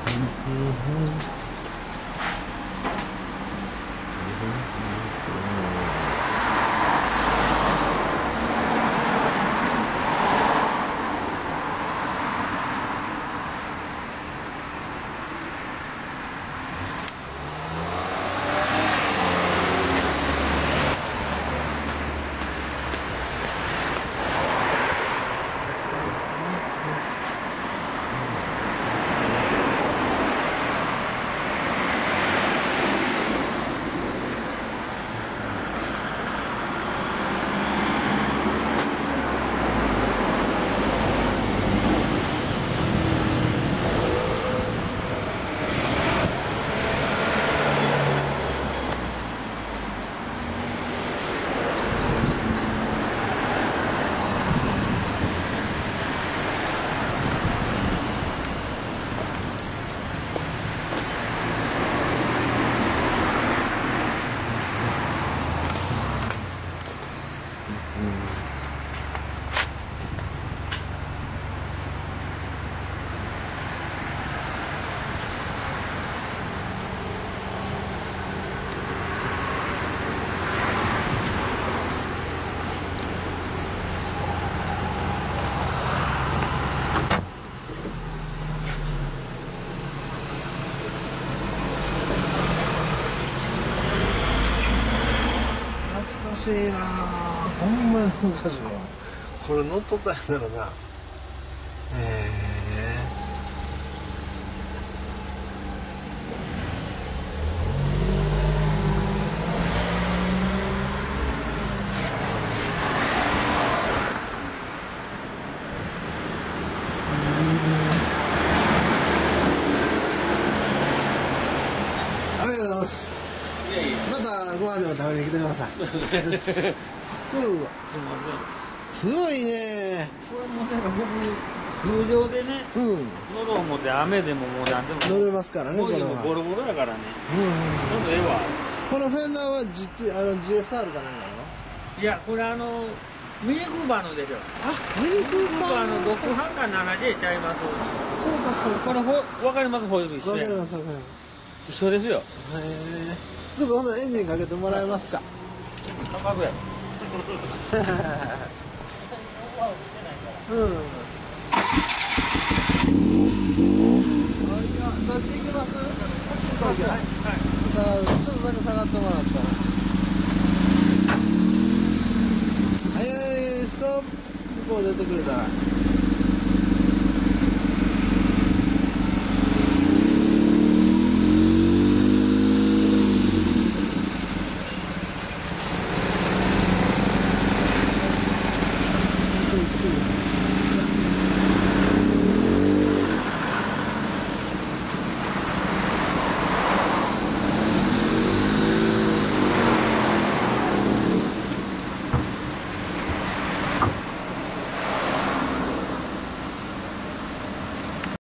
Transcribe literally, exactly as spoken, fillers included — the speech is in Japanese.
難しいなあ、ほんまに難しいわ。これ乗っとったんやろな。えー、ありがとうございます。またご飯でも食べに来てください。すごいね。 これもね、僕無料でね、うん、乗ろう思って雨でももう何でも乗れますからね。これはボロボロやからね。うんうん、ちょっとええわ。 このフェンダーは ジーティー、あの ジーエスアール かなんかの？ いや、これあのミニクーパーのでしょ。 あ、ミニクーパーのろくはんかななジェイちゃいます。 そうかそうか。 これほわかります？ホイール一緒。 わかりますわかります。 一緒ですよ。へえ。どうぞ、ほんならエンジンかけてもらえますか。 高くや。 うん。あ、いや、どっち行きます？こっち行こう。はい。はい。ちょっとだけ下がってもらったら。はいはい、ストップ。向こう出てくれたら。